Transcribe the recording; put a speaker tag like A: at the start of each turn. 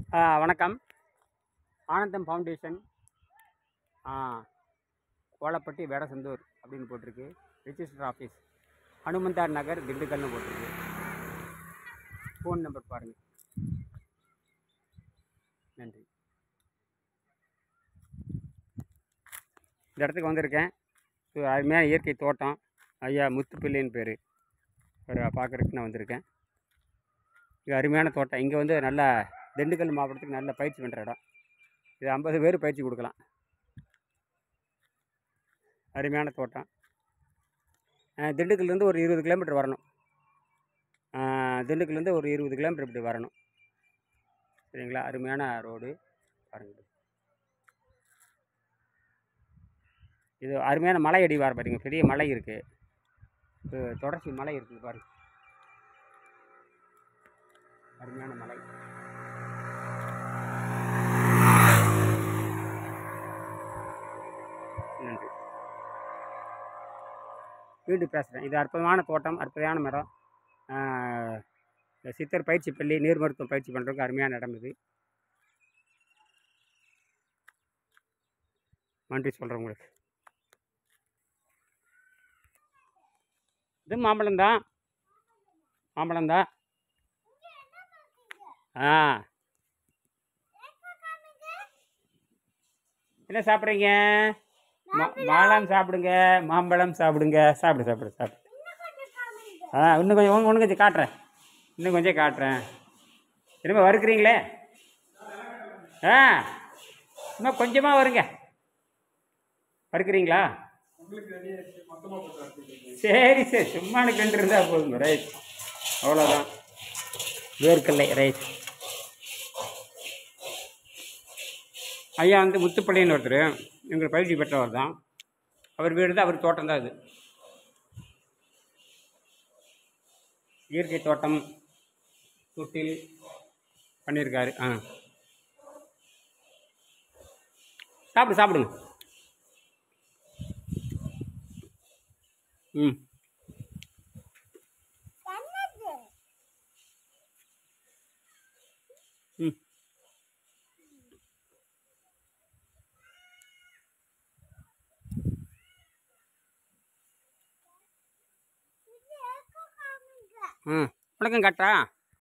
A: வணக்கம். ஆனந்தம் ஃபவுண்டேஷன், கோலப்பட்டி வேடசந்தூர் அப்படின்னு போட்டிருக்கு. ரிஜிஸ்டர் ஆஃபீஸ் ஹனுமந்தார் நகர், திண்டுக்கல்னு போட்டிருக்கு. ஃபோன் நம்பர் பாருங்கள். நன்றி. இந்த இடத்துக்கு வந்திருக்கேன். இது அருமையான இயற்கை தோட்டம். ஐயா முத்துப்பிள்ளைன்னு பேர். ஒரு பார்க்குறதுக்கு நான் வந்திருக்கேன். இது அருமையான தோட்டம். இங்கே வந்து நல்லா திண்டுக்கல் மாவட்டத்துக்கு நல்ல பயிற்சி பண்ணுற இடம். இது 50 பேர் பயிற்சி கொடுக்கலாம். அருமையான தோட்டம். திண்டுக்கல்லேருந்து ஒரு 20 கிலோமீட்டர் வரணும். திண்டுக்கல்லேருந்து ஒரு 20 கிலோமீட்டர் இப்படி வரணும். சரிங்களா? அருமையான ரோடு பாருங்கள். இது அருமையான மலை அடிவாரம் பாருங்க. பெரிய மலை இருக்குது. தொடர்ச்சி மலை இருக்குது பாருங்க. அருமையான மலை. நன்றி. வீடு பேசுகிறேன். இது அற்புதமான தோட்டம், அற்புதமான மரம். சித்தர் பயிற்சி பள்ளி, நீர் மருத்துவம் பயிற்சி பண்ணுறதுக்கு அருமையான இடம் இது. நன்றி சொல்கிறேன் உங்களுக்கு. இது மாம்பழம்தான். என்ன சாப்பிட்றீங்க? மாம்பழம் சாப்பிடுங்க, மாம்பழம் சாப்பிடுங்க. சாப்பிடு. இன்னும் கொஞ்சம் காட்டுறேன். திரும்ப வறுக்கிறீங்களே? இன்னும் கொஞ்சமாக வருங்க. வறுக்கிறீங்களா? சரி, சும்மா எனக்கு 2 இருந்தால் போதுங்க. ரைட், அவ்வளோதான். வேர்க்கல்லை. ரைட். ஐயா வந்து முத்துப்பள்ளின்னு ஒருத்தர், எங்கள் பயிற்சி பெற்றவர் தான். அவர் வீடு தான், அவர் தோட்டம் தான் இது. இயற்கை தோட்டம் தொட்டில் பண்ணியிருக்காரு. சாப்பிடுங்க. ம் ம் வணக்கம் காட்டா.